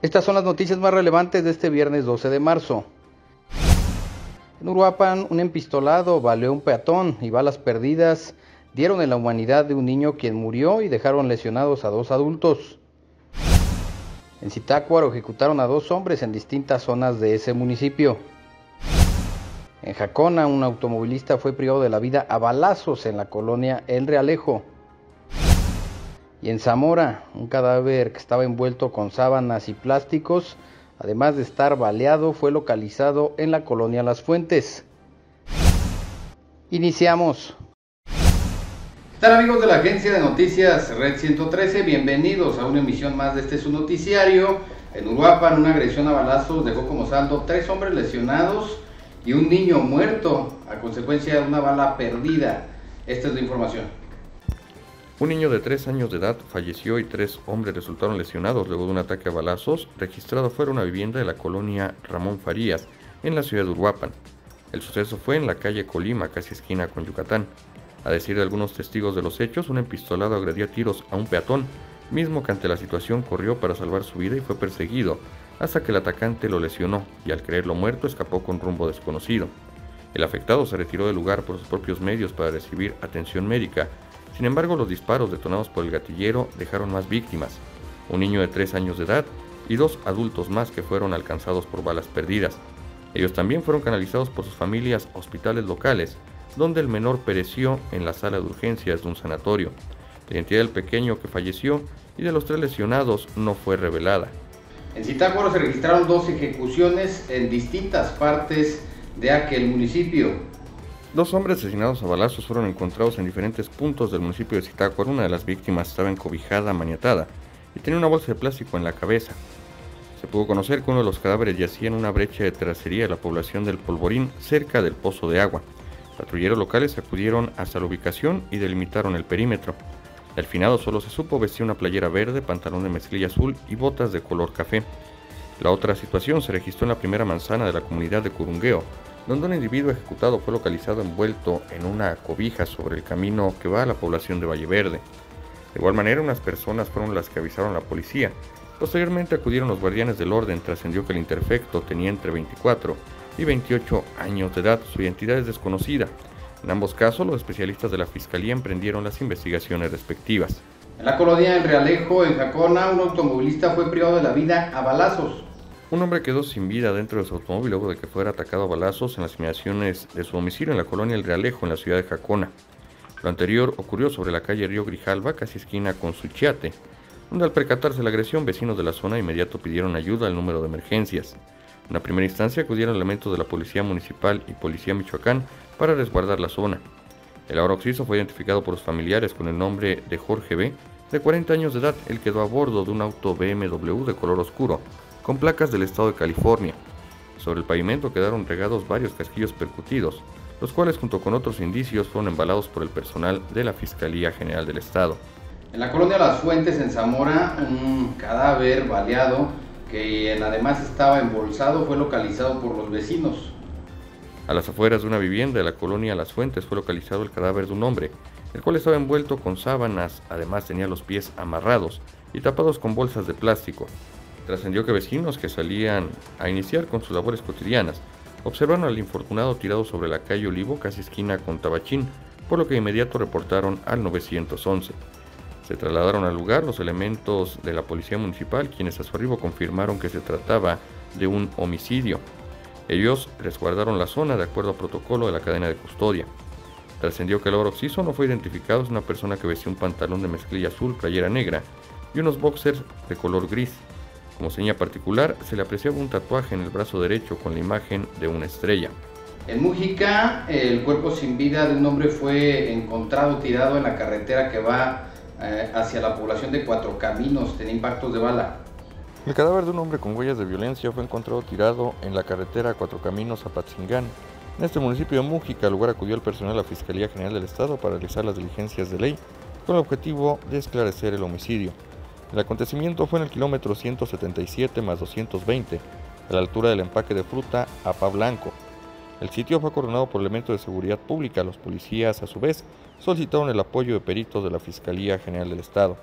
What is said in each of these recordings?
Estas son las noticias más relevantes de este viernes 12 de marzo. En Uruapan, un empistolado baleó a un peatón y balas perdidas dieron en la humanidad de un niño quien murió y dejaron lesionados a 2 adultos. En Zitácuaro ejecutaron a 2 hombres en distintas zonas de ese municipio. En Jacona, un automovilista fue privado de la vida a balazos en la colonia El Realejo. Y en Zamora, un cadáver que estaba envuelto con sábanas y plásticos, además de estar baleado, fue localizado en la colonia Las Fuentes. Iniciamos. ¿Qué tal, amigos de la agencia de noticias Red 113? Bienvenidos a una emisión más de su noticiario. En Uruapan, una agresión a balazos dejó como saldo 3 hombres lesionados y un niño muerto a consecuencia de una bala perdida. Esta es la información. Un niño de 3 años de edad falleció y 3 hombres resultaron lesionados luego de un ataque a balazos registrado fuera de una vivienda de la colonia Ramón Farías, en la ciudad de Uruapan. El suceso fue en la calle Colima, casi esquina con Yucatán. A decir de algunos testigos de los hechos, un empistolado agredió a tiros a un peatón, mismo que ante la situación corrió para salvar su vida y fue perseguido, hasta que el atacante lo lesionó y al creerlo muerto escapó con rumbo desconocido. El afectado se retiró del lugar por sus propios medios para recibir atención médica. Sin embargo, los disparos detonados por el gatillero dejaron más víctimas, un niño de 3 años de edad y 2 adultos más que fueron alcanzados por balas perdidas. Ellos también fueron canalizados por sus familias a hospitales locales, donde el menor pereció en la sala de urgencias de un sanatorio. La identidad del pequeño que falleció y de los 3 lesionados no fue revelada. En Zitácuaro se registraron 2 ejecuciones en distintas partes de aquel municipio. 2 hombres asesinados a balazos fueron encontrados en diferentes puntos del municipio de Zitácuaro. Una de las víctimas estaba encobijada, maniatada, y tenía una bolsa de plástico en la cabeza. Se pudo conocer que uno de los cadáveres yacía en una brecha de terracería de la población del Polvorín, cerca del pozo de agua. Patrulleros locales acudieron hasta la ubicación y delimitaron el perímetro. El finado solo se supo vestía una playera verde, pantalón de mezclilla azul y botas de color café. La otra situación se registró en la primera manzana de la comunidad de Curungueo, donde un individuo ejecutado fue localizado envuelto en una cobija sobre el camino que va a la población de Valle Verde. De igual manera, unas personas fueron las que avisaron a la policía. Posteriormente acudieron los guardianes del orden. Trascendió que el interfecto tenía entre 24 y 28 años de edad. Su identidad es desconocida. En ambos casos, los especialistas de la Fiscalía emprendieron las investigaciones respectivas. En la colonia El Realejo, en Jacona, un automovilista fue privado de la vida a balazos. Un hombre quedó sin vida dentro de su automóvil luego de que fuera atacado a balazos en las inmediaciones de su domicilio en la colonia El Realejo, en la ciudad de Jacona. Lo anterior ocurrió sobre la calle Río Grijalva, casi esquina con Suchiate, donde al percatarse la agresión, vecinos de la zona de inmediato pidieron ayuda al número de emergencias. En una primera instancia acudieron elementos de la Policía Municipal y Policía Michoacán para resguardar la zona. El ahora occiso fue identificado por los familiares con el nombre de Jorge B., de 40 años de edad. Él quedó a bordo de un auto BMW de color oscuro, con placas del estado de California. Sobre el pavimento quedaron regados varios casquillos percutidos, los cuales junto con otros indicios fueron embalados por el personal de la Fiscalía General del Estado. En la colonia Las Fuentes, en Zamora, un cadáver baleado que además estaba embolsado fue localizado por los vecinos. A las afueras de una vivienda de la colonia Las Fuentes fue localizado el cadáver de un hombre, el cual estaba envuelto con sábanas. Además tenía los pies amarrados y tapados con bolsas de plástico. Trascendió que vecinos que salían a iniciar con sus labores cotidianas observaron al infortunado tirado sobre la calle Olivo, casi esquina con Tabachín, por lo que de inmediato reportaron al 911. Se trasladaron al lugar los elementos de la Policía Municipal, quienes a su arribo confirmaron que se trataba de un homicidio. Ellos resguardaron la zona de acuerdo al protocolo de la cadena de custodia. Trascendió que el ahora occiso no fue identificado, es una persona que vestía un pantalón de mezclilla azul, playera negra y unos boxers de color gris. Como seña particular, se le apreciaba un tatuaje en el brazo derecho con la imagen de una estrella. En Mújica, el cuerpo sin vida de un hombre fue encontrado tirado en la carretera que va hacia la población de Cuatro Caminos. Tenía impactos de bala. El cadáver de un hombre con huellas de violencia fue encontrado tirado en la carretera Cuatro Caminos a Patzingán. En este municipio de Mújica, al lugar acudió el personal de la Fiscalía General del Estado para realizar las diligencias de ley con el objetivo de esclarecer el homicidio. El acontecimiento fue en el kilómetro 177 más 220, a la altura del empaque de fruta Apá Blanco. El sitio fue coordinado por elementos de seguridad pública. Los policías, a su vez, solicitaron el apoyo de peritos de la Fiscalía General del Estado.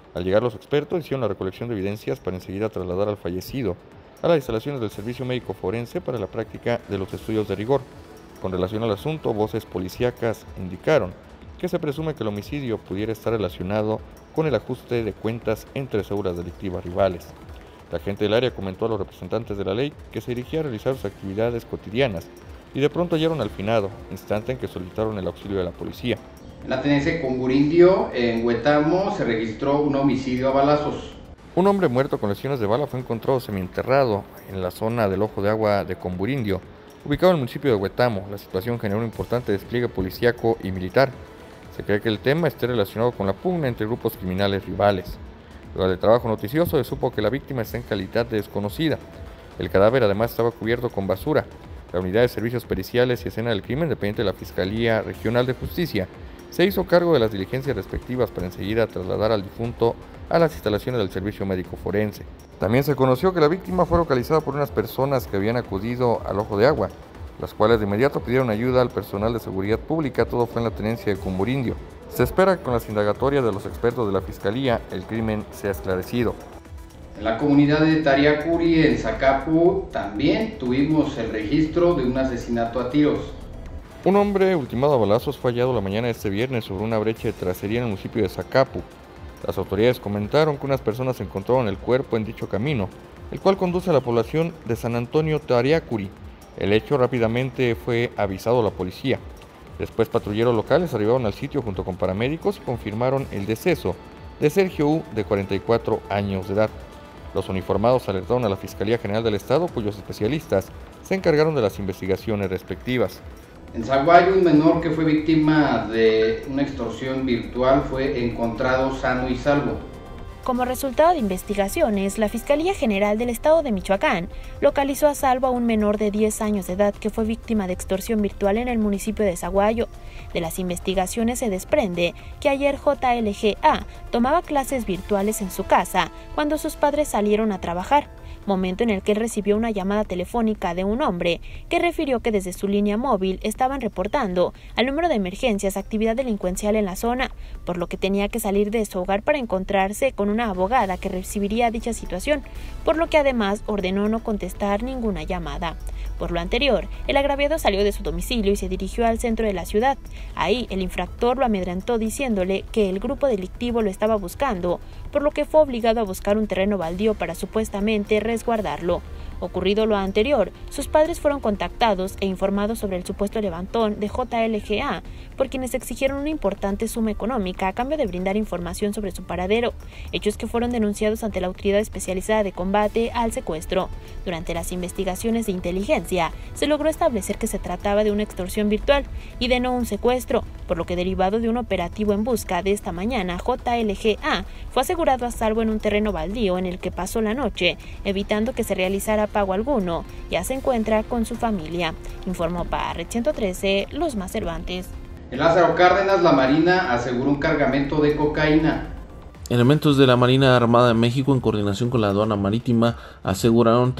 Al llegar los expertos hicieron la recolección de evidencias para enseguida trasladar al fallecido a las instalaciones del Servicio Médico Forense para la práctica de los estudios de rigor. Con relación al asunto, voces policíacas indicaron que se presume que el homicidio pudiera estar relacionado con el ajuste de cuentas entre células delictivas rivales. La gente del área comentó a los representantes de la ley que se dirigía a realizar sus actividades cotidianas y de pronto hallaron al finado, instante en que solicitaron el auxilio de la policía. En la tenencia de Comburindio, en Huetamo, se registró un homicidio a balazos. Un hombre muerto con lesiones de bala fue encontrado semienterrado en la zona del Ojo de Agua de Comburindio, ubicado en el municipio de Huetamo. La situación generó un importante despliegue policíaco y militar. Se cree que el tema esté relacionado con la pugna entre grupos criminales rivales. Durante el trabajo noticioso se supo que la víctima está en calidad de desconocida. El cadáver además estaba cubierto con basura. La Unidad de Servicios Periciales y Escena del Crimen, dependiente de la Fiscalía Regional de Justicia, se hizo cargo de las diligencias respectivas para enseguida trasladar al difunto a las instalaciones del Servicio Médico Forense. También se conoció que la víctima fue localizada por unas personas que habían acudido al Ojo de Agua, las cuales de inmediato pidieron ayuda al personal de seguridad pública. Todo fue en la tenencia de Comburindio. Se espera que con las indagatorias de los expertos de la Fiscalía el crimen sea esclarecido. En la comunidad de Tariacuri, en Zacapu, también tuvimos el registro de un asesinato a tiros. Un hombre ultimado a balazos fue hallado la mañana de este viernes sobre una brecha de tracería en el municipio de Zacapu. Las autoridades comentaron que unas personas encontraron el cuerpo en dicho camino, el cual conduce a la población de San Antonio Tariacuri. El hecho rápidamente fue avisado a la policía. Después patrulleros locales arribaron al sitio junto con paramédicos y confirmaron el deceso de Sergio U, de 44 años de edad. Los uniformados alertaron a la Fiscalía General del Estado, cuyos especialistas se encargaron de las investigaciones respectivas. En Zaguayo, un menor que fue víctima de una extorsión virtual fue encontrado sano y salvo. Como resultado de investigaciones, la Fiscalía General del Estado de Michoacán localizó a salvo a un menor de 10 años de edad que fue víctima de extorsión virtual en el municipio de Zaguayo. De las investigaciones se desprende que ayer JLGA tomaba clases virtuales en su casa cuando sus padres salieron a trabajar, momento en el que él recibió una llamada telefónica de un hombre que refirió que desde su línea móvil estaban reportando al número de emergencias actividad delincuencial en la zona, por lo que tenía que salir de su hogar para encontrarse con una abogada que recibiría dicha situación, por lo que además ordenó no contestar ninguna llamada. Por lo anterior, el agraviado salió de su domicilio y se dirigió al centro de la ciudad. Ahí, el infractor lo amedrentó diciéndole que el grupo delictivo lo estaba buscando, por lo que fue obligado a buscar un terreno baldío para supuestamente resguardarlo. Ocurrido lo anterior, sus padres fueron contactados e informados sobre el supuesto levantón de JLGA, por quienes exigieron una importante suma económica a cambio de brindar información sobre su paradero, hechos que fueron denunciados ante la Autoridad Especializada de Combate al Secuestro. Durante las investigaciones de inteligencia, se logró establecer que se trataba de una extorsión virtual y de no un secuestro, por lo que derivado de un operativo en busca de esta mañana, JLGA fue asegurado a salvo en un terreno baldío en el que pasó la noche, evitando que se realizara pago alguno. Ya se encuentra con su familia. Informó para Red 113, Luzma Cervantes. En Lázaro Cárdenas, la Marina aseguró un cargamento de cocaína. Elementos de la Marina Armada de México, en coordinación con la aduana marítima, aseguraron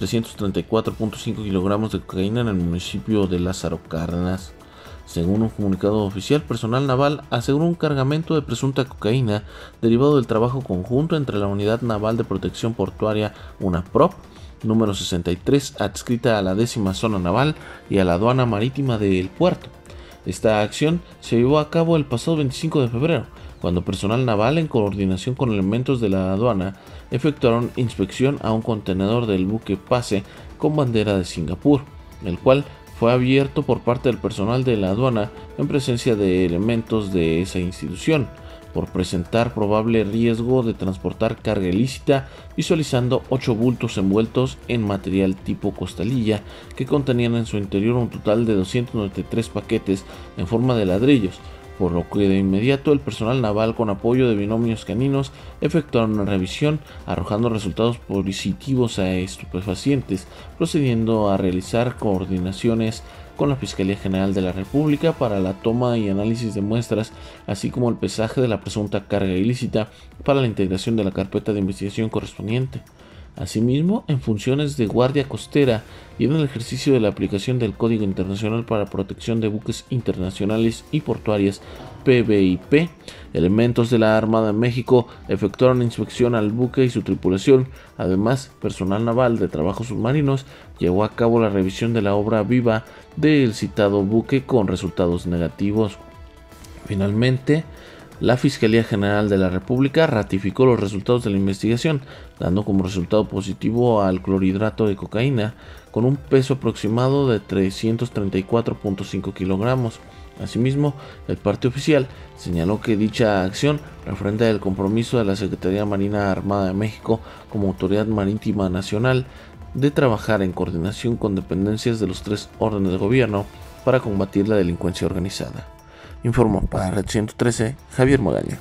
334.5 kilogramos de cocaína en el municipio de Lázaro Cárdenas. Según un comunicado oficial, personal naval aseguró un cargamento de presunta cocaína derivado del trabajo conjunto entre la Unidad Naval de Protección Portuaria UNAPROP, número 63, adscrita a la 10ª Zona Naval y a la aduana marítima del puerto. Esta acción se llevó a cabo el pasado 25 de febrero, cuando personal naval, en coordinación con elementos de la aduana, efectuaron inspección a un contenedor del buque Pase con bandera de Singapur, el cual fue abierto por parte del personal de la aduana en presencia de elementos de esa institución, por presentar probable riesgo de transportar carga ilícita, visualizando 8 bultos envueltos en material tipo costalilla que contenían en su interior un total de 293 paquetes en forma de ladrillos, por lo que de inmediato el personal naval, con apoyo de binomios caninos, efectuaron una revisión, arrojando resultados positivos a estupefacientes, procediendo a realizar coordinaciones con la Fiscalía General de la República para la toma y análisis de muestras, así como el pesaje de la presunta carga ilícita para la integración de la carpeta de investigación correspondiente. Asimismo, en funciones de guardia costera y en el ejercicio de la aplicación del Código Internacional para Protección de Buques Internacionales y Portuarias, PBIP, elementos de la Armada de México efectuaron inspección al buque y su tripulación. Además, personal naval de trabajos submarinos llevó a cabo la revisión de la obra viva del citado buque con resultados negativos. Finalmente, la Fiscalía General de la República ratificó los resultados de la investigación, dando como resultado positivo al clorhidrato de cocaína, con un peso aproximado de 334.5 kilogramos. Asimismo, el parte oficial señaló que dicha acción refrenda el compromiso de la Secretaría Marina Armada de México como Autoridad Marítima Nacional de trabajar en coordinación con dependencias de los 3 órdenes de gobierno para combatir la delincuencia organizada. Informó para Red 113 Javier Magaña.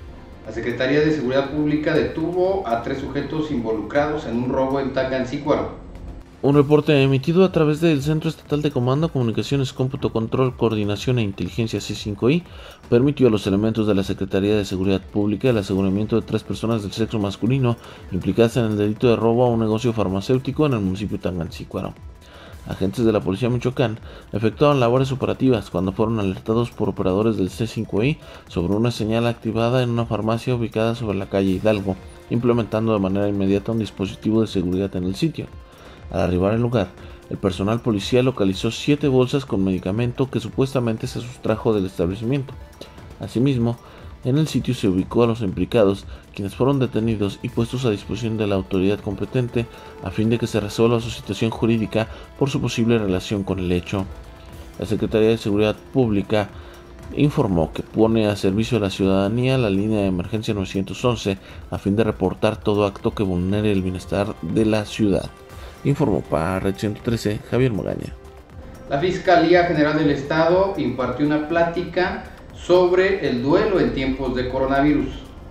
La Secretaría de Seguridad Pública detuvo a 3 sujetos involucrados en un robo en Tangancícuaro. Un reporte emitido a través del Centro Estatal de Comando, Comunicaciones, Cómputo, Control, Coordinación e Inteligencia C5I permitió a los elementos de la Secretaría de Seguridad Pública el aseguramiento de 3 personas del sexo masculino implicadas en el delito de robo a un negocio farmacéutico en el municipio de Tangancícuaro. Agentes de la Policía Michoacán efectuaron labores operativas cuando fueron alertados por operadores del C5I sobre una señal activada en una farmacia ubicada sobre la calle Hidalgo, implementando de manera inmediata un dispositivo de seguridad en el sitio. Al arribar al lugar, el personal policial localizó 7 bolsas con medicamento que supuestamente se sustrajo del establecimiento. Asimismo, en el sitio se ubicó a los implicados, quienes fueron detenidos y puestos a disposición de la autoridad competente a fin de que se resuelva su situación jurídica por su posible relación con el hecho. La Secretaría de Seguridad Pública informó que pone a servicio de la ciudadanía la línea de emergencia 911 a fin de reportar todo acto que vulnere el bienestar de la ciudad. Informó para Red 113 Javier Magaña. La Fiscalía General del Estado impartió una plática sobre el duelo en tiempos de coronavirus.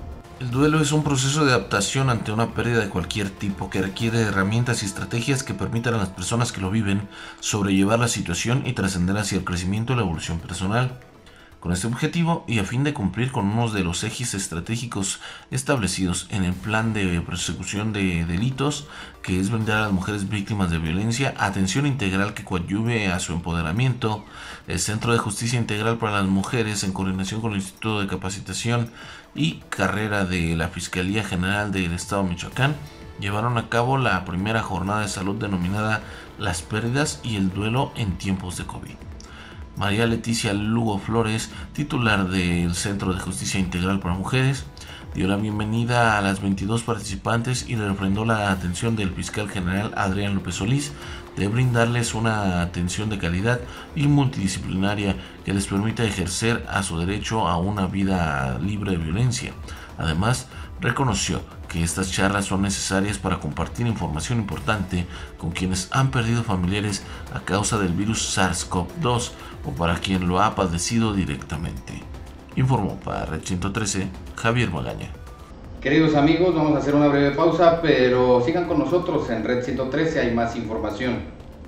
El duelo es un proceso de adaptación ante una pérdida de cualquier tipo que requiere herramientas y estrategias que permitan a las personas que lo viven sobrellevar la situación y trascender hacia el crecimiento y la evolución personal. Con este objetivo y a fin de cumplir con uno de los ejes estratégicos establecidos en el plan de persecución de delitos, que es brindar a las mujeres víctimas de violencia atención integral que coadyuve a su empoderamiento, el Centro de Justicia Integral para las Mujeres, en coordinación con el Instituto de Capacitación y Carrera de la Fiscalía General del Estado de Michoacán, llevaron a cabo la primera jornada de salud denominada Las pérdidas y el duelo en tiempos de COVID. María Leticia Lugo Flores, titular del Centro de Justicia Integral para Mujeres, dio la bienvenida a las 22 participantes y le refrendó la atención del fiscal general Adrián López Solís de brindarles una atención de calidad y multidisciplinaria que les permita ejercer a su derecho a una vida libre de violencia. Además, reconoció que estas charlas son necesarias para compartir información importante con quienes han perdido familiares a causa del virus SARS-CoV-2 o para quien lo ha padecido directamente. Informó para Red 113 Javier Magaña. Queridos amigos, vamos a hacer una breve pausa, pero sigan con nosotros en Red 113, hay más información.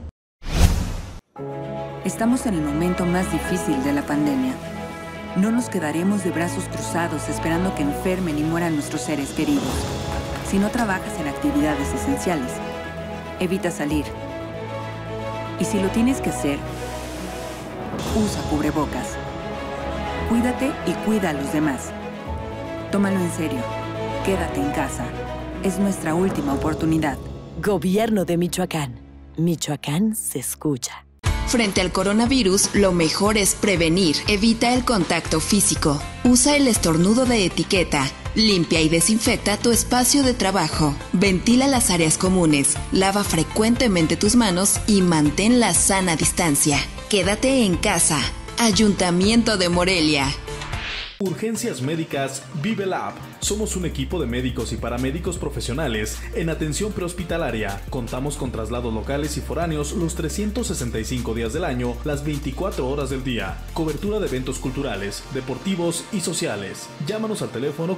Estamos en el momento más difícil de la pandemia. No nos quedaremos de brazos cruzados esperando que enfermen y mueran nuestros seres queridos. Si no trabajas en actividades esenciales, evita salir. Y si lo tienes que hacer, usa cubrebocas. Cuídate y cuida a los demás. Tómalo en serio. Quédate en casa. Es nuestra última oportunidad. Gobierno de Michoacán. Michoacán se escucha. Frente al coronavirus, lo mejor es prevenir. Evita el contacto físico. Usa el estornudo de etiqueta. Limpia y desinfecta tu espacio de trabajo. Ventila las áreas comunes. Lava frecuentemente tus manos y mantén la sana distancia. Quédate en casa. Ayuntamiento de Morelia. Urgencias Médicas Vive Lab. Somos un equipo de médicos y paramédicos profesionales en atención prehospitalaria. Contamos con traslados locales y foráneos los 365 días del año, las 24 horas del día. Cobertura de eventos culturales, deportivos y sociales. Llámanos al teléfono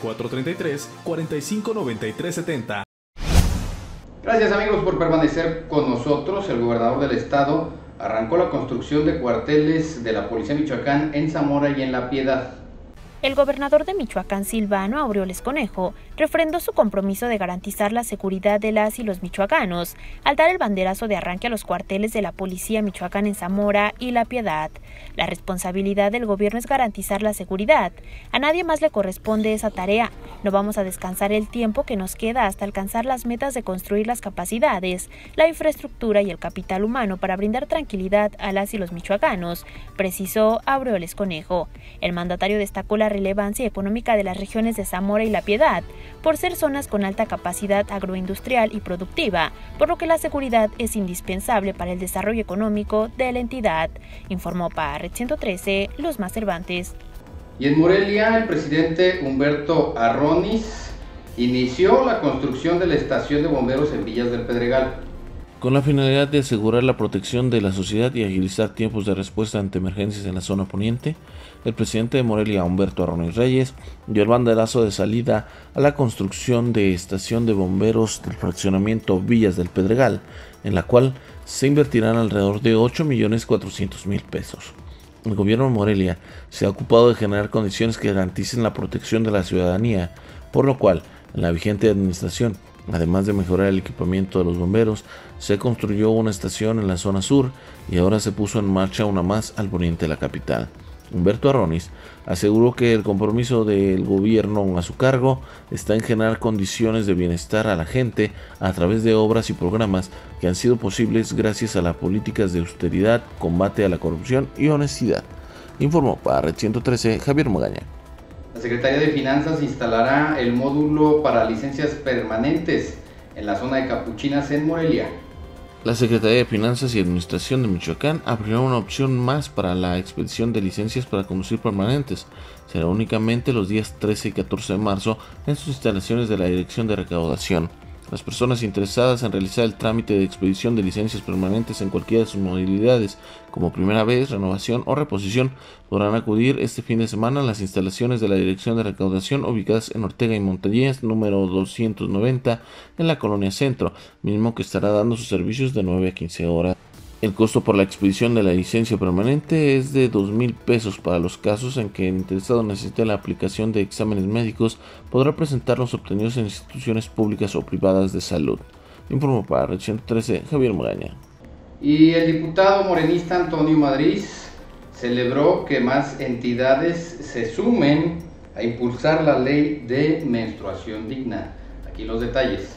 4433-459370. Gracias amigos por permanecer con nosotros. El gobernador del estado arrancó la construcción de cuarteles de la Policía Michoacán en Zamora y en La Piedad. El gobernador de Michoacán, Silvano Aureoles Conejo, refrendó su compromiso de garantizar la seguridad de las y los michoacanos al dar el banderazo de arranque a los cuarteles de la Policía Michoacán en Zamora y La Piedad. La responsabilidad del gobierno es garantizar la seguridad. A nadie más le corresponde esa tarea. No vamos a descansar el tiempo que nos queda hasta alcanzar las metas de construir las capacidades, la infraestructura y el capital humano para brindar tranquilidad a las y los michoacanos, precisó Aureoles Conejo. El mandatario destacó la relevancia económica de las regiones de Zamora y La Piedad, por ser zonas con alta capacidad agroindustrial y productiva, por lo que la seguridad es indispensable para el desarrollo económico de la entidad, informó para Red 113 Luzma Cervantes. Y en Morelia, el presidente Humberto Arronis inició la construcción de la estación de bomberos en Villas del Pedregal. Con la finalidad de asegurar la protección de la sociedad y agilizar tiempos de respuesta ante emergencias en la zona poniente, el presidente de Morelia, Humberto Arronis Reyes, dio el banderazo de salida a la construcción de estación de bomberos del fraccionamiento Villas del Pedregal, en la cual se invertirán alrededor de 8.400.000 pesos. El gobierno de Morelia se ha ocupado de generar condiciones que garanticen la protección de la ciudadanía, por lo cual, en la vigente administración, además de mejorar el equipamiento de los bomberos, se construyó una estación en la zona sur y ahora se puso en marcha una más al poniente de la capital. Humberto Arronis aseguró que el compromiso del gobierno a su cargo está en generar condiciones de bienestar a la gente a través de obras y programas que han sido posibles gracias a las políticas de austeridad, combate a la corrupción y honestidad. Informó para Red 113 Javier Magaña. La Secretaría de Finanzas instalará el módulo para licencias permanentes en la zona de Capuchinas en Morelia. La Secretaría de Finanzas y Administración de Michoacán abrirá una opción más para la expedición de licencias para conducir permanentes. Será únicamente los días 13 y 14 de marzo en sus instalaciones de la Dirección de Recaudación. Las personas interesadas en realizar el trámite de expedición de licencias permanentes en cualquiera de sus modalidades, como primera vez, renovación o reposición, podrán acudir este fin de semana a las instalaciones de la Dirección de Recaudación ubicadas en Ortega y Montañez, número 290, en la Colonia Centro, mismo que estará dando sus servicios de 9 a 15 horas. El costo por la expedición de la licencia permanente es de 2,000 pesos para los casos en que el interesado necesite la aplicación de exámenes médicos. Podrá presentarlos obtenidos en instituciones públicas o privadas de salud. Informó para Red 113 Javier Magaña. Y el diputado morenista Antonio Madrid celebró que más entidades se sumen a impulsar la ley de menstruación digna. Aquí los detalles.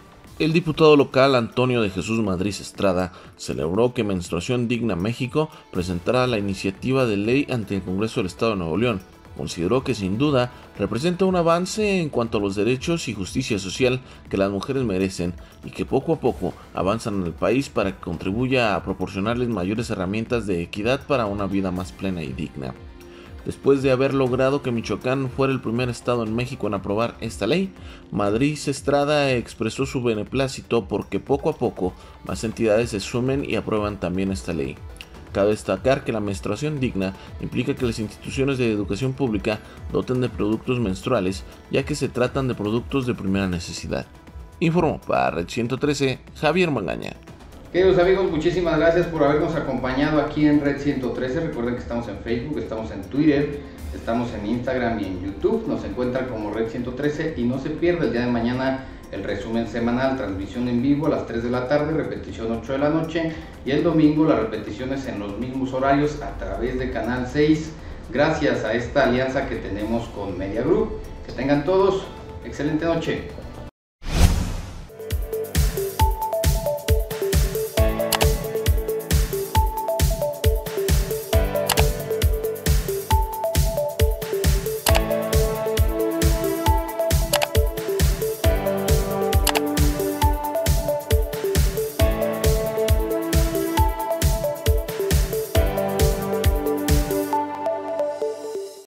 El diputado local Antonio de Jesús Madrid Estrada celebró que Menstruación Digna México presentará la iniciativa de ley ante el Congreso del Estado de Nuevo León. Consideró que sin duda representa un avance en cuanto a los derechos y justicia social que las mujeres merecen y que poco a poco avanzan en el país para que contribuya a proporcionarles mayores herramientas de equidad para una vida más plena y digna. Después de haber logrado que Michoacán fuera el primer estado en México en aprobar esta ley, Madrid Estrada expresó su beneplácito porque poco a poco más entidades se sumen y aprueban también esta ley. Cabe destacar que la menstruación digna implica que las instituciones de educación pública doten de productos menstruales, ya que se tratan de productos de primera necesidad. Informó para Red 113 Javier Magaña. Queridos amigos, muchísimas gracias por habernos acompañado aquí en Red 113. Recuerden que estamos en Facebook, estamos en Twitter, estamos en Instagram y en YouTube. Nos encuentran como Red 113 y no se pierda el día de mañana el resumen semanal, transmisión en vivo a las 3 de la tarde, repetición 8 de la noche y el domingo las repeticiones en los mismos horarios a través de Canal 6. Gracias a esta alianza que tenemos con Media Group. Que tengan todos excelente noche.